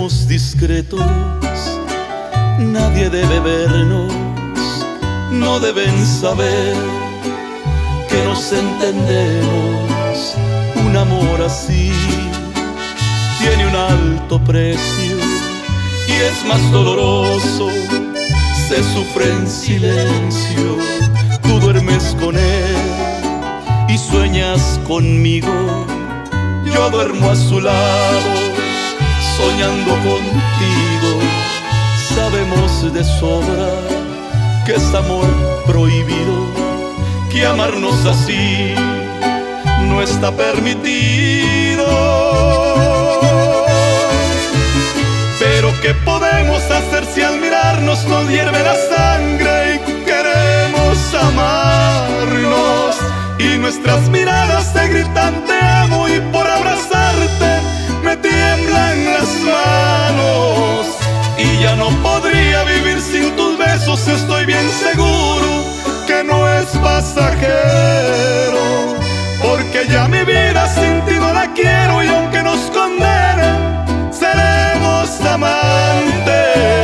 Seremos discretos, nadie debe vernos, no deben saber que nos entendemos. Un amor así tiene un alto precio y es más doloroso, se sufre en silencio. Tú duermes con él y sueñas conmigo, yo duermo a su lado, soñando contigo. Sabemos de sobra que es amor prohibido, que amarnos así no está permitido. Pero ¿qué podemos hacer si al mirarnos nos hierve la sangre y queremos amarnos? Y nuestras miradas se gritan te amo y por abrazarte me tiemblan las manos. Y ya no podría vivir sin tus besos, estoy bien seguro que no es pasajero, porque ya mi vida sin ti no la quiero y aunque nos condenen, seremos amantes,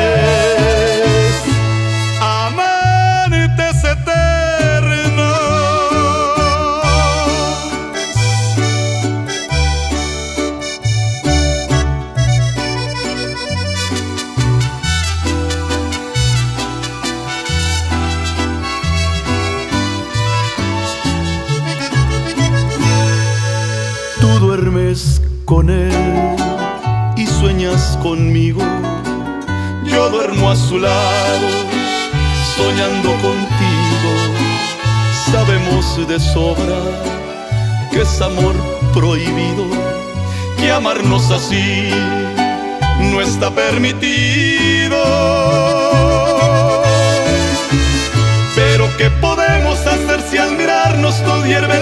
amantes eternos. Tú duermes con él y sueñas conmigo, yo duermo a su lado, soñando contigo. Sabemos de sobra que es amor prohibido, que amarnos así no está permitido. Pero ¿qué podemos hacer si al mirarnos nos hierve